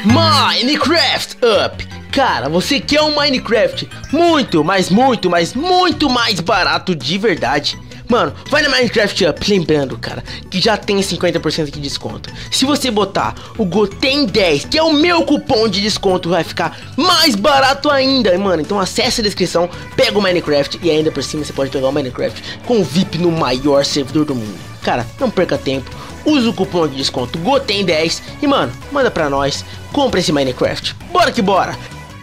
Minecraft Up. Cara, você quer um Minecraft muito mais barato de verdade? Mano, vai na Minecraft Up, lembrando, cara, que já tem 50% de desconto. Se você botar o GOTEM10, que é o meu cupom de desconto, vai ficar mais barato ainda, mano. Então acesse a descrição, pega o Minecraft e ainda por cima você pode pegar o Minecraft com o VIP no maior servidor do mundo. Cara, não perca tempo, usa o cupom de desconto GOTEM10 e, mano, manda pra nós, compra esse Minecraft. Bora que bora!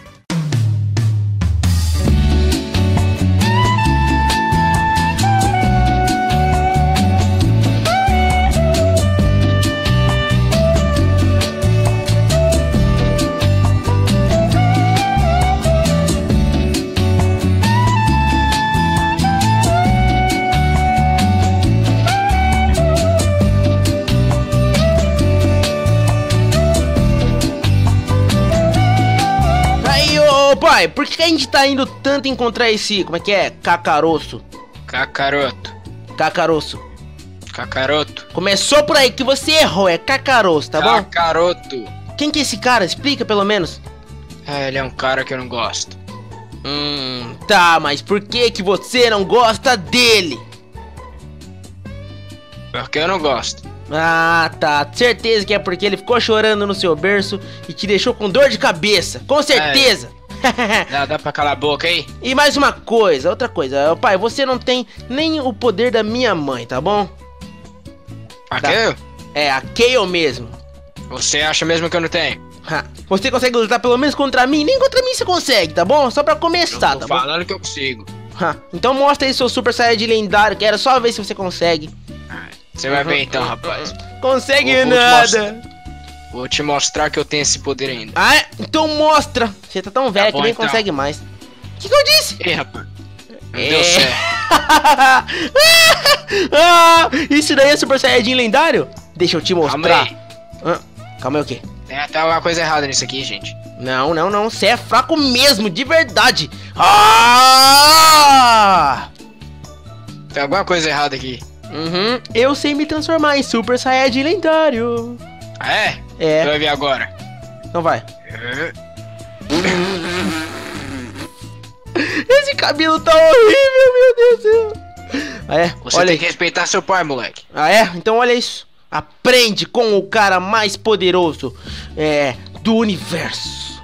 Pai, por que a gente tá indo tanto encontrar esse... Como é que é? Cacaroço. Cacaroto. Cacaroço. Cacaroto. Começou por aí que você errou, é cacaroço, tá bom? Cacaroto. Quem que é esse cara? Explica pelo menos. Ele é um cara que eu não gosto. Tá, mas por que você não gosta dele? Porque eu não gosto. Ah, tá. Certeza que é porque ele ficou chorando no seu berço e te deixou com dor de cabeça. Com certeza. Dá pra calar a boca aí? E mais uma coisa, outra coisa. Pai, você não tem nem o poder da minha mãe, tá bom? A Kayle? É, a Kayle mesmo. Você acha mesmo que eu não tenho? Você consegue lutar pelo menos contra mim? Nem contra mim você consegue, tá bom? Só pra começar, eu tô tá bom? falando que eu consigo. Então mostra aí seu Super Saiyajin lendário. Quero só ver se você consegue. Você vai ver então, rapaz. Consegue nada. Vou te mostrar que eu tenho esse poder ainda. Ah, é? Então mostra. Você tá tão velho Tá bom, que nem então. consegue mais. O que eu disse? Ei, rapaz. Não deu certo. Isso daí é Super Saiyajin lendário? Deixa eu te mostrar. Calma aí o quê? Tá uma coisa errada nisso aqui, gente. Não. Você é fraco mesmo, de verdade. Tem alguma coisa errada aqui. Eu sei me transformar em Super Saiyajin lendário. Ah, é? É. Você vai ver agora. Então vai. Esse cabelo tá horrível, meu Deus do céu. Você olha tem aí. que respeitar seu pai, moleque. Então olha isso. Aprende com o cara mais poderoso do universo.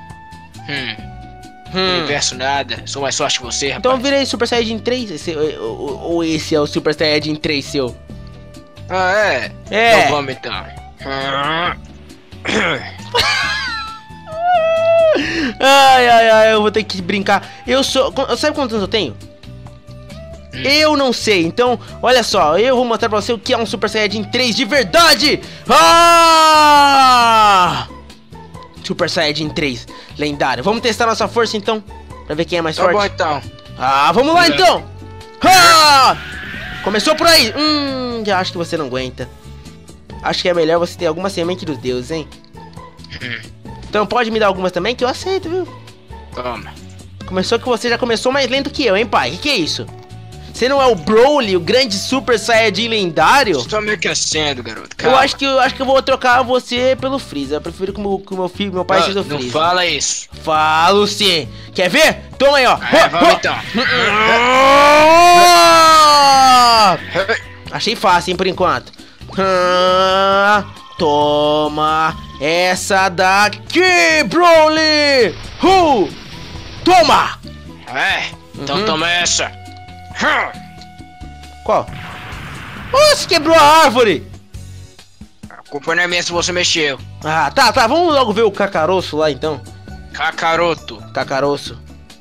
Universo nada. Sou mais forte que você, rapaz. Então vira aí Super Saiyajin 3. Ou esse é o Super Saiyajin 3 seu? Ah, é? É. Então vamos então. Ai, eu vou ter que brincar. Sabe quantos anos eu tenho? Eu não sei, então, olha só, eu vou mostrar pra você o que é um Super Saiyajin 3 de verdade! Super Saiyajin 3, lendário. Vamos testar nossa força então, pra ver quem é mais forte. Tá bom então. Vamos lá então! Começou por aí! Já acho que você não aguenta. Acho que é melhor você ter alguma semente dos deuses, hein? Então pode me dar algumas também que eu aceito, viu? Toma. Começou que você já começou mais lento que eu, hein, pai? Que é isso? Você não é o Broly, o grande Super Saiyajin lendário? Estou meio aquecendo, garoto. Eu acho que eu vou trocar você pelo Freeza. Eu prefiro que o meu pai seja o Freeza. Não fala isso. Falo sim. Quer ver? Toma aí, ó. Vamos então. Achei fácil, hein, por enquanto. Toma essa daqui, Broly. Toma. Então toma essa. Qual? Você quebrou a árvore! A culpa não é minha se você mexeu. Tá, vamos logo ver o Cacaroço lá então. Cacaroto. Cacaroço.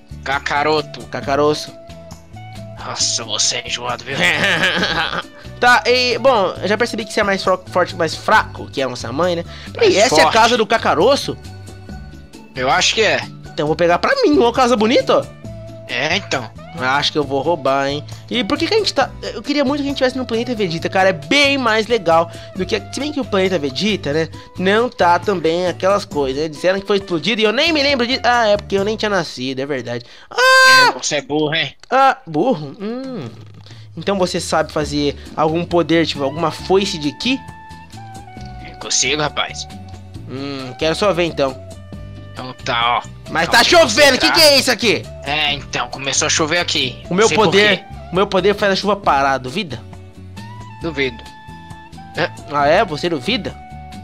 Nossa, você é enjoado, viu? Tá, bom, eu já percebi que você é mais forte, mais fraco que a nossa mãe, né? Peraí, essa é a forte. casa do Cacaroço? Eu acho que é. Então eu vou pegar pra mim, uma casa bonita, ó. Então. Acho que eu vou roubar, hein? E por que a gente tá... Eu queria muito que a gente estivesse no planeta Vegeta, cara. É bem mais legal do que... Se bem que o planeta Vegeta, né? Não tá também aquelas coisas, né? Disseram que foi explodido e eu nem me lembro disso. É porque eu nem tinha nascido, é verdade. Você é burro, hein? Burro? Então você sabe fazer algum poder, tipo, alguma foice de Ki? Eu consigo, rapaz. Quero só ver então. Então tá, ó. Mas Calma tá aí, chovendo, o que concentrar. é isso aqui? É, então, começou a chover aqui. O meu Sei por poder, quê. o meu poder faz a chuva parar, duvida? Duvido. Ah é? Você duvida?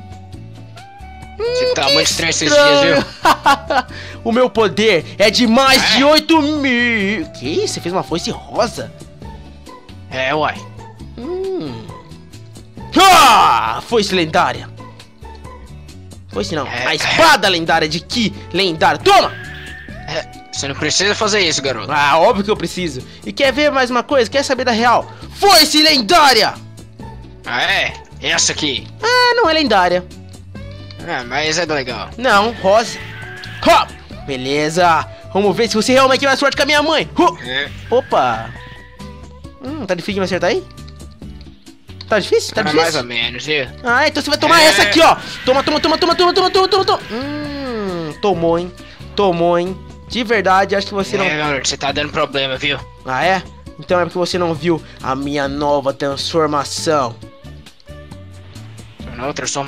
Você tá muito estranho esses dias, viu? O meu poder é de mais É? de 8.000. Que isso? Você fez uma foice rosa? É, uai. Foice lendária. Foice não, É. a espada lendária de Ki lendária. Toma! Você não precisa fazer isso, garoto. Ah, óbvio que eu preciso. E quer ver mais uma coisa? Quer saber da real? Foice lendária! Ah, é? Essa aqui. Ah, não é lendária. Ah, mas é legal. Não, rosa. Hop! Beleza. Vamos ver se você realmente tem mais sorte que a minha mãe. É. Opa. Tá difícil de me acertar aí? Tá difícil? Tá Ah, difícil? mais ou menos, viu? Ah, então você vai tomar essa aqui, ó. Toma. Tomou, hein? Tomou, hein? De verdade, acho que você não... garoto, você tá dando problema, viu? Ah, é? Então é porque você não viu a minha nova transformação. Outra só.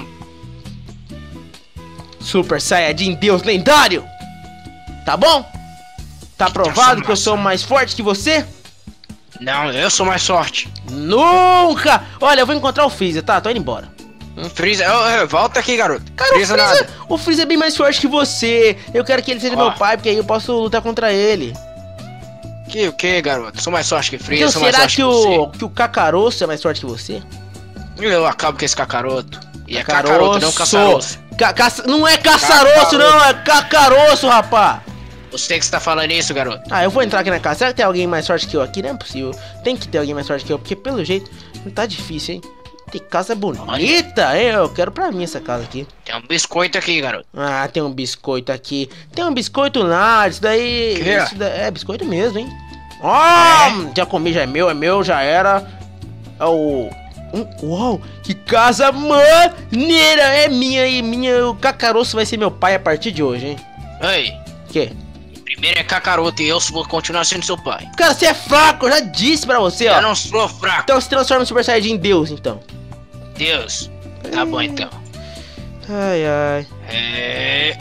Super Saiyajin Deus lendário. Tá bom? Tá provado que eu sou mais forte que você? Não, eu sou mais forte. Nunca! Olha, eu vou encontrar o Freeza, tá? Tô indo embora. Freeza, volta aqui, garoto. Cara, Freeza nada. O Freeza é bem mais forte que você. Eu quero que ele seja Ó. meu pai, porque aí eu posso lutar contra ele. O que, garoto? Sou mais forte que Freeza, Então, sou mais será forte que que que o Kakaroto é mais forte que você? você. Eu acabo com esse cacaroto. E é cacaroto, não caçaroço. Não é caçaroço, não, é cacaroço, rapá. Você que está falando isso, garoto. Ah, eu vou entrar aqui na casa. Será que tem alguém mais forte que eu aqui? Não é possível. Tem que ter alguém mais forte que eu, porque pelo jeito não tá difícil, hein? Tem casa bonita, hein? Eu quero pra mim essa casa aqui. Tem um biscoito aqui, garoto. Ah, tem um biscoito aqui. Tem um biscoito lá, isso daí... Que é? Isso é biscoito mesmo, hein? Ó, já comi, já é meu, já era. É o... Uau, que casa maneira! É minha e minha... O Kakaroto vai ser meu pai a partir de hoje, hein? Ei, Que? primeiro é cacaroto e eu vou continuar sendo seu pai. Cara, você é fraco, eu já disse pra você, ó. Eu não sou fraco. Então se transforma em Super Saiyajin Deus, então. Deus. Tá bom, então. Ai, ai. É...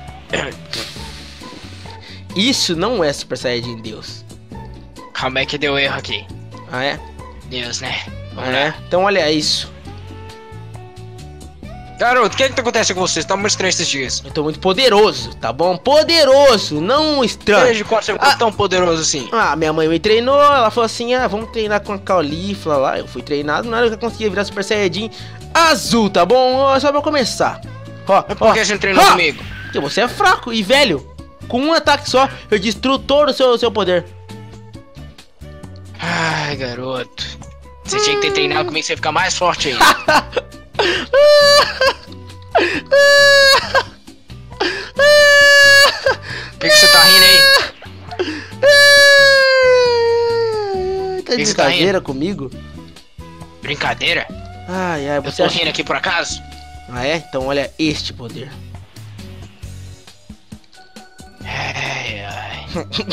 Isso não é Super Saiyajin Deus. Calma aí que deu erro aqui. Ah, é? Deus, né? Ah, Vamos é? lá. Então olha isso. Garoto, o que tá acontecendo com você? Você tá muito estranho esses dias. Eu tô muito poderoso, tá bom? Poderoso, não estranho. Desde quando você ficou tão poderoso assim? Ah, minha mãe me treinou, ela falou assim, vamos treinar com a Caulifla lá. Eu fui treinado, na hora que eu conseguia virar Super Saiyajin azul, tá bom? Ó, só pra começar. Ó, Mas por que você não treinou ó, comigo? porque você é fraco e velho. Com um ataque só, eu destruo todo o seu poder. Ai, garoto. Você tinha que ter treinado comigo, você ia ficar mais forte ainda. Por que você tá rindo aí? Tá de que você tá brincadeira comigo? Brincadeira? Ai, ai, Eu você tô acha... rindo aqui por acaso? Ah, é? Então olha este poder. Ai, ai.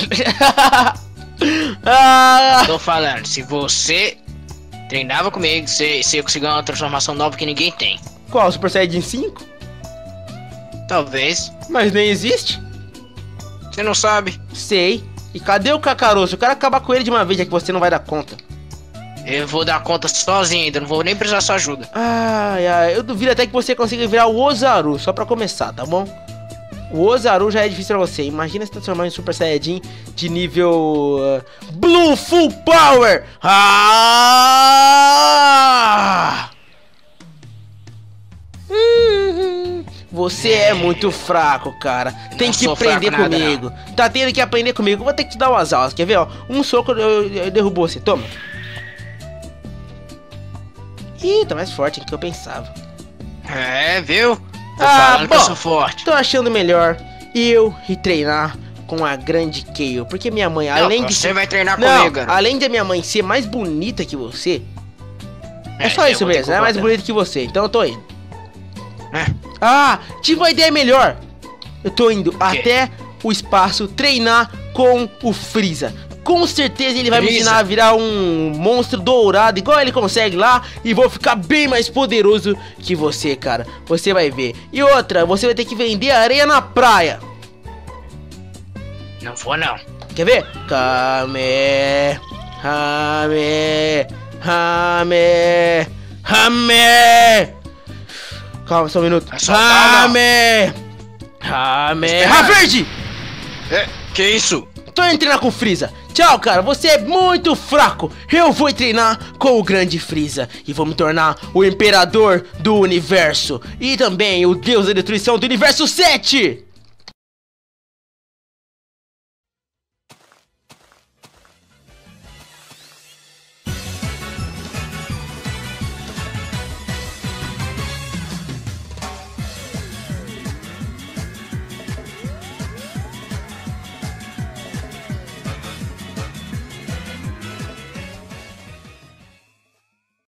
Ah, Tô falando, se você treinava comigo, você ia conseguir uma transformação nova que ninguém tem. qual? Super Saiyajin 5? Talvez. Mas nem existe? Você não sabe. Sei. E cadê o Kakaroto? Eu quero acabar com ele de uma vez, já que você não vai dar conta. Eu vou dar conta sozinho ainda, não vou nem precisar da sua ajuda. Ai, ai, eu duvido até que você consiga virar o Ozaru, só pra começar, tá bom? O Ozaru já é difícil pra você. Imagina se transformar em Super Saiyajin de nível... Blue Full Power! Ah! Você é muito fraco, cara. Tem Não que sou fraco aprender nada, comigo. Tá tendo que aprender comigo. Vou ter que te dar umas aulas. Quer ver, ó? Um soco eu derrubo você. Toma. Ih, tá mais forte do que eu pensava. É, viu? Tô Ah, falando que eu bom. sou forte. Tô achando melhor eu ir treinar com a grande Kayle. Porque minha mãe, Não, além de você ser... vai treinar Não, comigo, garoto. além de minha mãe ser mais bonita que você... É só eu isso vou ter mesmo, que ela é mais concordar. bonita que você. Então eu tô indo. É. Ah, tive uma ideia melhor. Eu tô indo até o espaço treinar com o Freeza. com certeza ele vai me Freeza. ensinar a virar um monstro dourado, igual ele consegue lá. E vou ficar bem mais poderoso que você, cara. Você vai ver. E outra, você vai ter que vender areia na praia. Não vou, não. Quer ver? Kame, Hame, Hame, Hame. Calma, só um minuto. É só calma. Hame, Hame, Espera. Verde. Que isso? Tô indo treinar com o Freeza. Tchau, cara, você é muito fraco. Eu vou treinar com o grande Freeza e vou me tornar o imperador do universo e também o deus da destruição do universo 7.